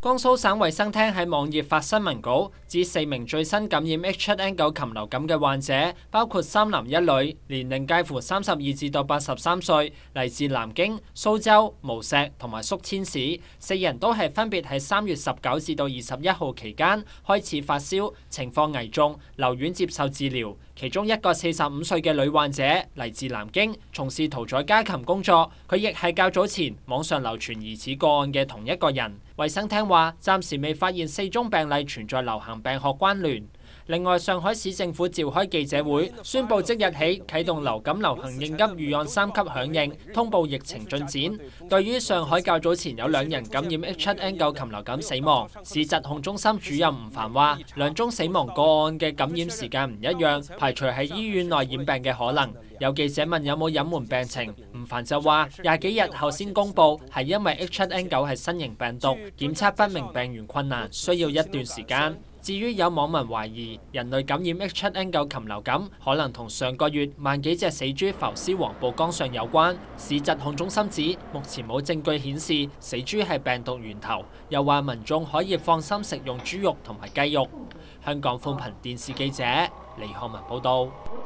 江蘇省衛生廳喺網頁發新聞稿，指4名最新感染 H7N9 禽流感嘅患者，包括3男1女，年齡介乎32至到83歲，嚟自南京、蘇州、無錫同埋宿遷市，4人都係分別喺3月19至到21號期間開始發燒，情況危重，留院接受治療。其中一個45歲嘅女患者嚟自南京，從事屠宰家禽工作，佢亦係較早前網上流傳疑似個案嘅同一個人。衛生廳話暫時未發現4宗病例存在流行病學關聯。另外，上海市政府召開記者會，宣布即日起啟動流感流行應急預案3級響應，通報疫情進展。對於上海較早前有2人感染 H7N9 禽流感死亡，市疾控中心主任吳凡話，2宗死亡個案嘅感染時間唔一樣，排除喺醫院內染病嘅可能。有記者問有冇隱瞞病情，吳凡就話20幾日後先公佈，係因為 H7N9 係新型病毒，檢測不明病源困難，需要一段時間。至於有網民懷疑人類感染 H7N9 禽流感可能同上個月萬幾隻死豬浮屍黃浦江上有關，市疾控中心指目前冇證據顯示死豬係病毒源頭，又話民眾可以放心食用豬肉同埋雞肉。香港寬頻電視記者李漢文報道。